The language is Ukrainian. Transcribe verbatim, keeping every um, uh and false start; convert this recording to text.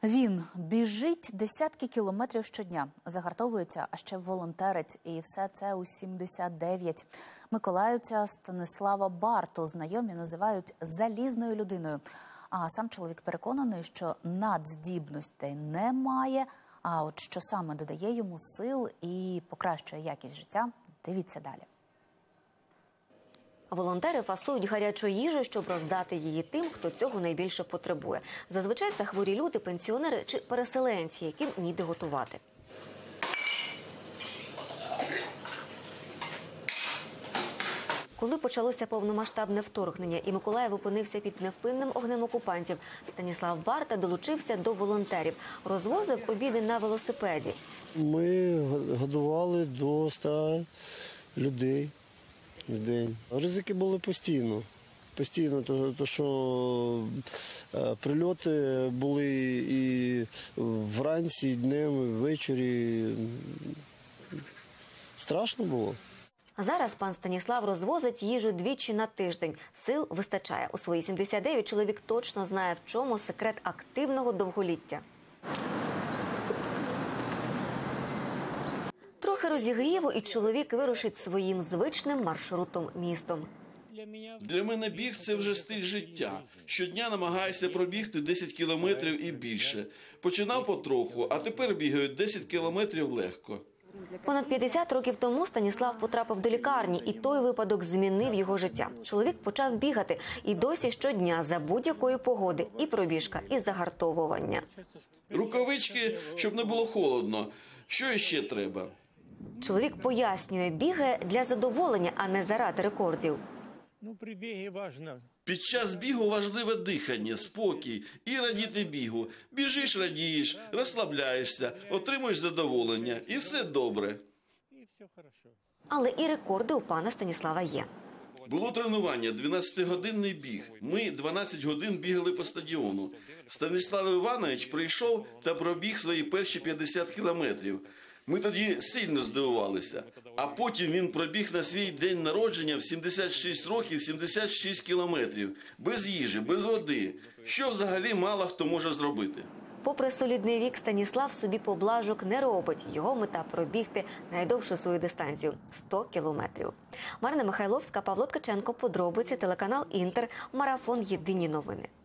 Він біжить десятки кілометрів щодня, загартовується, а ще волонтерить. І все це у сімдесят дев'ять. Миколаївця Станіслава Барту знайомі називають залізною людиною. А сам чоловік переконаний, що надздібностей немає, а от що саме додає йому сил і покращує якість життя, дивіться далі. Волонтери фасують гарячу їжу, щоб роздати її тим, хто цього найбільше потребує. Зазвичай це хворі люди, пенсіонери чи переселенці, яким ніде готувати. Коли почалося повномасштабне вторгнення і Миколаїв опинився під невпинним огнем окупантів, Станіслав Барта долучився до волонтерів. Розвозив обіди на велосипеді. Ми годували до ста людей в день. Ризики були постійно. Постійно, то, то що е, прильоти були і вранці, і днем, і ввечері. Страшно було. А зараз пан Станіслав розвозить їжу двічі на тиждень. Сил вистачає. У свої сімдесят дев'ять чоловік точно знає, в чому секрет активного довголіття. Трохи розігріву, і чоловік вирушить своїм звичним маршрутом містом. Для мене біг – це вже стиль життя. Щодня намагаюся пробігти десять кілометрів і більше. Починав потроху, а тепер бігаю десять кілометрів легко. Понад п'ятдесят років тому Станіслав потрапив до лікарні, і той випадок змінив його життя. Чоловік почав бігати, і досі щодня за будь-якої погоди і пробіжка, і загартовування. Рукавички, щоб не було холодно. Що ще треба? Чоловік пояснює, бігає для задоволення, а не заради рекордів. Під час бігу важливе дихання, спокій і радіти бігу. Біжиш, радієш, розслабляєшся, отримуєш задоволення і все добре. Але і рекорди у пана Станіслава є. Було тренування, дванадцятигодинний біг. Ми дванадцять годин бігали по стадіону. Станіслав Іванович прийшов та пробіг свої перші п'ятдесят кілометрів. Ми тоді сильно здивувалися. А потім він пробіг на свій день народження в сімдесят шість років сімдесят шість кілометрів. Без їжі, без води. Що взагалі мало хто може зробити. Попри солідний вік, Станіслав собі поблажок не робить. Його мета – пробігти найдовшу свою дистанцію – сто кілометрів. Марина Михайловська, Павло Ткаченко, подробиці, телеканал «Інтер», марафон «Єдині новини».